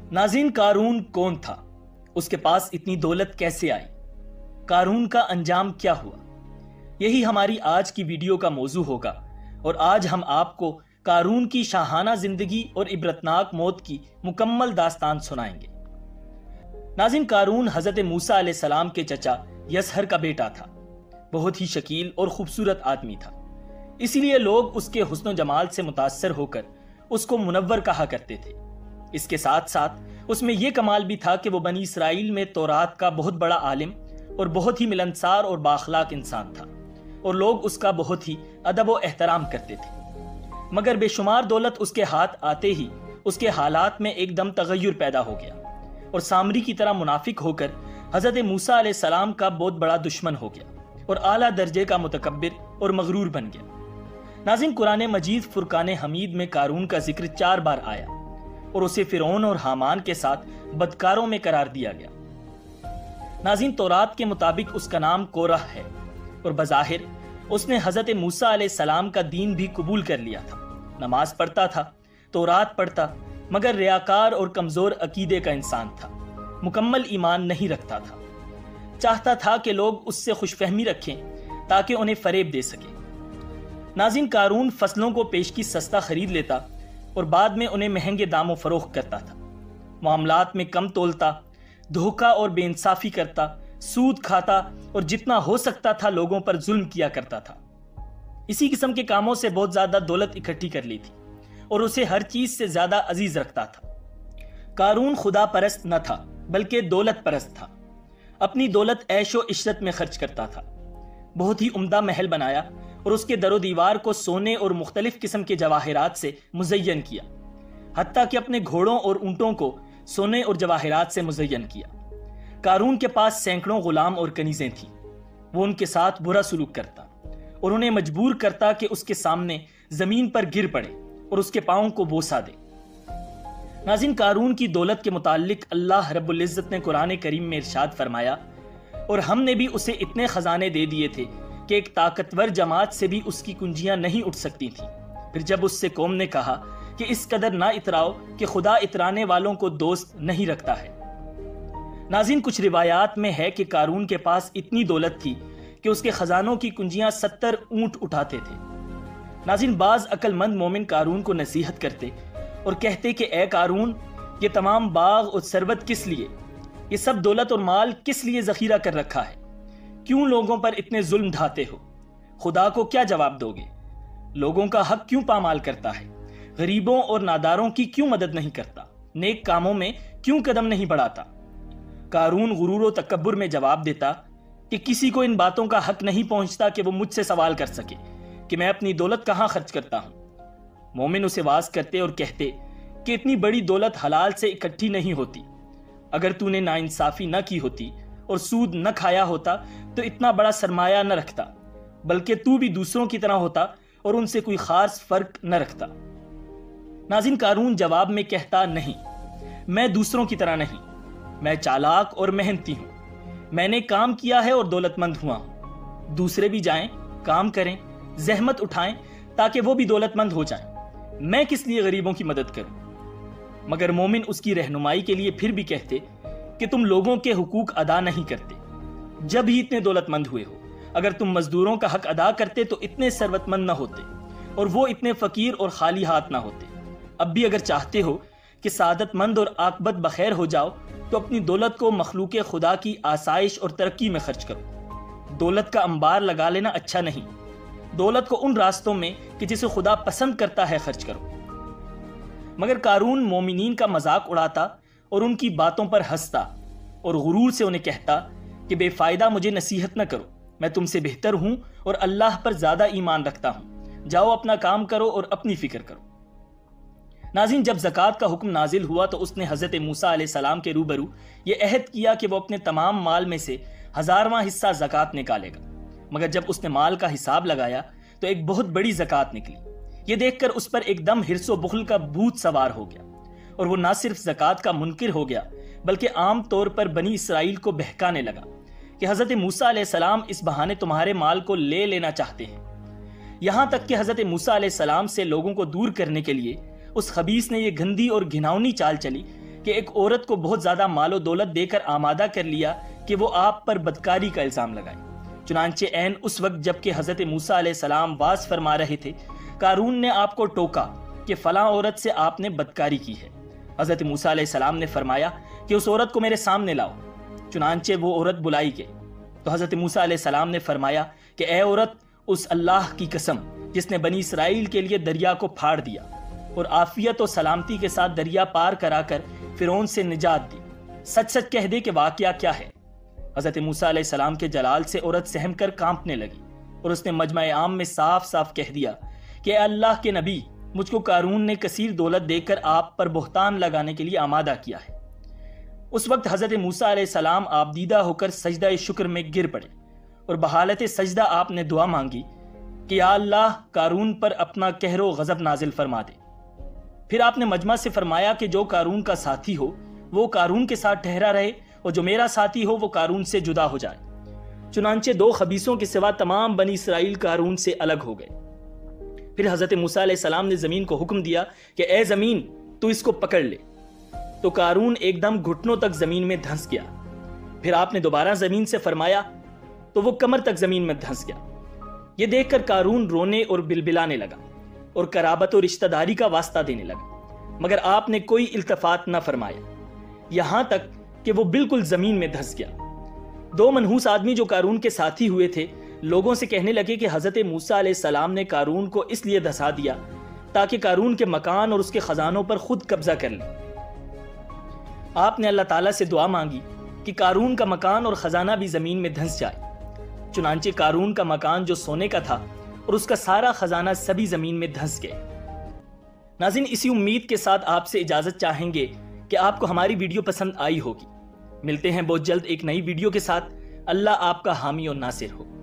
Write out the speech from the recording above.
ناظرین، قارون کون تھا؟ اس کے پاس اتنی دولت کیسے آئی؟ قارون کا انجام کیا ہوا؟ یہی ہماری آج کی ویڈیو کا موضوع ہوگا، اور آج ہم آپ کو قارون کی شاہانہ زندگی اور عبرتناک موت کی مکمل داستان سنائیں گے۔ ناظرین، قارون حضرت موسیٰ علیہ السلام کے چچا یسہر کا بیٹا تھا۔ بہت ہی شکیل اور خوبصورت آدمی تھا، اسی لیے لوگ اس کے حسن و جمال سے متاثر ہو کر اس کو منور کہا کرتے تھے۔ اس کے ساتھ ساتھ اس میں یہ کمال بھی تھا کہ وہ بنی اسرائیل میں تورات کا بہت بڑا عالم اور بہت ہی ملنسار اور بااخلاق انسان تھا، اور لوگ اس کا بہت ہی ادب و احترام کرتے تھے۔ مگر بے شمار دولت اس کے ہاتھ آتے ہی اس کے حالات میں ایک دم تغیر پیدا ہو گیا، اور سامری کی طرح منافق ہو کر حضرت موسیٰ علیہ السلام کا بہت بڑا دشمن ہو گیا اور اعلیٰ درجے کا متکبر اور مغرور بن گیا۔ ناظرین، قرآن مجید فرقان حمید میں قارون کا ذکر 4 بار آیا، اور اسے فرعون اور حامان کے ساتھ بدکاروں میں قرار دیا گیا۔ ناظرین، تورات کے مطابق اس کا نام کورح ہے، اور بظاہر اس نے حضرت موسیٰ علیہ السلام کا دین بھی قبول کر لیا تھا۔ نماز پڑھتا تھا، تورات پڑھتا، مگر ریاکار اور کمزور عقیدے کا انسان تھا، مکمل ایمان نہیں رکھتا تھا۔ چاہتا تھا کہ لوگ اس سے خوش فہمی رکھیں تاکہ انہیں فریب دے سکے۔ ناظرین، قارون فصلوں کو پیشگی سستا خرید لیتا اور بعد میں انہیں مہنگے داموں فروخت کرتا تھا۔ معاملات میں کم تولتا، دھوکہ اور بے انصافی کرتا، سود کھاتا، اور جتنا ہو سکتا تھا لوگوں پر ظلم کیا کرتا تھا۔ اسی قسم کے کاموں سے بہت زیادہ دولت اکٹھی کر لی تھی، اور اسے ہر چیز سے زیادہ عزیز رکھتا تھا۔ قارون خدا پرست نہ تھا بلکہ دولت پرست تھا۔ اپنی دولت عیش و عشرت میں خرچ کرتا تھا۔ بہت ہی عمدہ محل بنایا اور اس کے در و دیوار کو سونے اور مختلف قسم کے جواہرات سے مزین کیا، حتیٰ کہ اپنے گھوڑوں اور اونٹوں کو سونے اور جواہرات سے مزین کیا۔ قارون کے پاس سینکڑوں غلام اور کنیزیں تھیں۔ وہ ان کے ساتھ برا سلوک کرتا اور انہیں مجبور کرتا کہ اس کے سامنے زمین پر گر پڑے اور اس کے پاؤں کو بوسہ دے۔ ناظرین، قارون کی دولت کے متعلق اللہ رب العزت نے قرآن کریم میں ارشاد فرمایا، اور ہم نے بھی اسے اتنے خزانے دے دیے تھے کہ ایک طاقتور جماعت سے بھی اس کی کنجیاں نہیں اٹھ سکتی تھیں۔ پھر جب اس سے قوم نے کہا کہ اس قدر نہ اتراؤ کہ خدا اترانے والوں کو دوست نہیں رکھتا ہے۔ ناظرین، کچھ روایات میں ہے کہ قارون کے پاس اتنی دولت تھی کہ اس کے خزانوں کی کنجیاں 70 اونٹ اٹھاتے تھے۔ ناظرین، بعض عقل مند مومن قارون کو نصیحت کرتے اور کہتے کہ اے قارون، یہ تمام باغ اور ثروت کس لیے؟ یہ سب دولت اور مال کس لیے ذخیرہ کر رکھا ہے؟ کیوں لوگوں پر اتنے ظلم ڈھاتے ہو؟ خدا کو کیا جواب دو گے؟ لوگوں کا حق کیوں پامال کرتا ہے؟ غریبوں اور ناداروں کی کیوں مدد نہیں کرتا؟ نیک کاموں میں کیوں قدم نہیں بڑھاتا؟ قارون غرور و تکبر میں جواب دیتا کہ کسی کو ان باتوں کا حق نہیں پہنچتا کہ وہ مجھ سے سوال کر سکے کہ میں اپنی دولت کہاں خرچ کرتا ہوں۔ مومن اسے واز کرتے اور کہتے کہ اتنی بڑی دولت حلال سے اکٹھی نہیں ہوتی۔ اگر تو نے ناانصافی نہ کی ہوتی اور سود نہ کھایا ہوتا تو اتنا بڑا سرمایہ نہ رکھتا، بلکہ تو بھی دوسروں کی طرح ہوتا اور ان سے کوئی خاص فرق نہ رکھتا۔ ناظرین، قارون جواب میں کہتا، نہیں، میں دوسروں کی طرح نہیں، میں چالاک اور محنتی ہوں۔ میں نے کام کیا ہے اور دولت مند ہوا ہوں۔ دوسرے بھی جائیں، کام کریں، زحمت اٹھائیں تاکہ وہ بھی دولت مند ہو جائیں۔ میں کس لیے غریبوں کی مدد کروں؟ مگر مومن اس کی رہنمائی کے لیے پھر بھی کہتے کہ تم لوگوں کے حقوق ادا نہیں کرتے جب ہی اتنے دولت مند ہوئے ہو۔ اگر تم مزدوروں کا حق ادا کرتے تو اتنے ثروت مند نہ ہوتے اور وہ اتنے فقیر اور خالی ہاتھ نہ ہوتے۔ اب بھی اگر چاہتے ہو کہ سعادت مند اور عاقبت بخیر ہو جاؤ تو اپنی دولت کو مخلوق خدا کی آسائش اور ترقی میں خرچ کرو۔ دولت کا انبار لگا لینا اچھا نہیں۔ دولت کو ان راستوں میں کہ جسے خدا پسند کرتا ہے خرچ کرو۔ مگر قارون مومنین کا مذاق اڑاتا اور ان کی باتوں پر ہنستا اور غرور سے انہیں کہتا کہ بے فائدہ مجھے نصیحت نہ کرو، میں تم سے بہتر ہوں اور اللہ پر زیادہ ایمان رکھتا ہوں۔ جاؤ اپنا کام کرو اور اپنی فکر کرو۔ ناظرین، جب زکوٰۃ کا حکم نازل ہوا تو اس نے حضرت موسیٰ علیہ السلام کے روبرو یہ عہد کیا کہ وہ اپنے تمام مال میں سے 1000واں حصہ زکوٰۃ نکالے گا۔ مگر جب اس نے مال کا حساب لگایا تو ایک بہت بڑی زکوٰۃ نکلی۔ یہ دیکھ کر اس پر ایک دم حرص و بخل کا بھوت سوار ہو گیا، اور وہ نہ صرف زکوٰۃ کا منکر ہو گیا بلکہ عام طور پر بنی اسرائیل کو بہکانے لگا کہ حضرت موسیٰ علیہ السلام اس بہانے تمہارے مال کو لے لینا چاہتے ہیں۔ یہاں تک کہ حضرت موسیٰ علیہ السلام سے لوگوں کو دور کرنے کے لیے اس خبیث نے یہ گندی اور گھناؤنی چال چلی کہ ایک عورت کو بہت زیادہ مال و دولت دے کر آمادہ کر لیا کہ وہ آپ پر بدکاری کا الزام لگائے۔ چنانچہ عین اس وقت جب کہ حضرت موسیٰ علیہ السلام واز فرما رہے تھے، قارون نے آپ کو ٹوکا کہ فلاں عورت سے آپ نے بدکاری کی ہے۔ حضرت موسیٰ علیہ السلام نے فرمایا کہ اس عورت کو میرے سامنے لاؤ۔ چنانچہ وہ عورت بلائی گئی تو حضرت موسیٰ علیہ السلام نے فرمایا کہ اے عورت، اس اللہ کی قسم جس نے بنی اسرائیل کے لیے دریا کو پھاڑ دیا اور عافیت و سلامتی کے ساتھ دریا پار کرا کر فرعون سے نجات دی، سچ سچ کہہ دے کہ واقعہ کیا ہے۔ حضرت موسیٰ علیہ السلام کے جلال سے عورت سہم کر کانپنے لگی اور اس نے مجمع عام میں صاف صاف کہہ دیا کہ اے اللہ کے نبی، مجھ کو قارون نے کثیر دولت دے کر آپ پر بہتان لگانے کے لیے آمادہ کیا ہے۔ اس وقت حضرت موسیٰ علیہ السلام آپ دیدہ ہو کر سجدہ شکر میں گر پڑے اور بحالت سجدہ آپ نے دعا مانگی کہ یا اللہ، قارون پر اپنا قہر و غضب نازل فرما دے۔ پھر آپ نے مجمع سے فرمایا کہ جو قارون کا ساتھی ہو وہ قارون کے ساتھ ٹھہرا رہے اور جو میرا ساتھی ہو وہ قارون سے جدا ہو جائے۔ چنانچہ 2 خبیثوں کے سوا تمام بنی اسرائیل قارون سے الگ ہو گئے۔ پھر حضرت موسیٰ علیہ السلام نے زمین کو حکم دیا کہ اے زمین، تو اس کو پکڑ لے۔ تو قارون ایک دم گھٹنوں تک زمین میں دھنس گیا۔ پھر آپ نے دوبارہ زمین سے فرمایا تو وہ کمر تک زمین میں دھنس گیا۔ یہ دیکھ کر قارون رونے اور بلبلانے لگا اور قرابت و رشتہ داری کا واسطہ دینے لگا، مگر آپ نے کوئی التفات نہ فرمایا، یہاں تک کہ وہ بالکل زمین میں دھنس گیا۔ 2 منحوس آدمی جو قارون کے ساتھی ہوئے تھے لوگوں سے کہنے لگے کہ حضرت موسیٰ علیہ السلام نے قارون کو اس لیے دھسا دیا تاکہ قارون کے مکان اور اس کے خزانوں پر خود قبضہ کر لیں۔ آپ نے اللہ تعالیٰ سے دعا مانگی کہ قارون کا مکان اور خزانہ بھی زمین میں دھنس جائے۔ چنانچہ قارون کا مکان جو سونے کا تھا اور اس کا سارا خزانہ سبھی زمین میں دھنس گئے۔ ناظرین، اسی امید کے ساتھ آپ سے اجازت چاہیں گے کہ آپ کو ہماری ویڈیو پسند آئی ہوگی۔ ملتے ہیں بہت جلد ایک نئی ویڈیو کے ساتھ۔ اللہ آپ کا حامی و ناصر ہو۔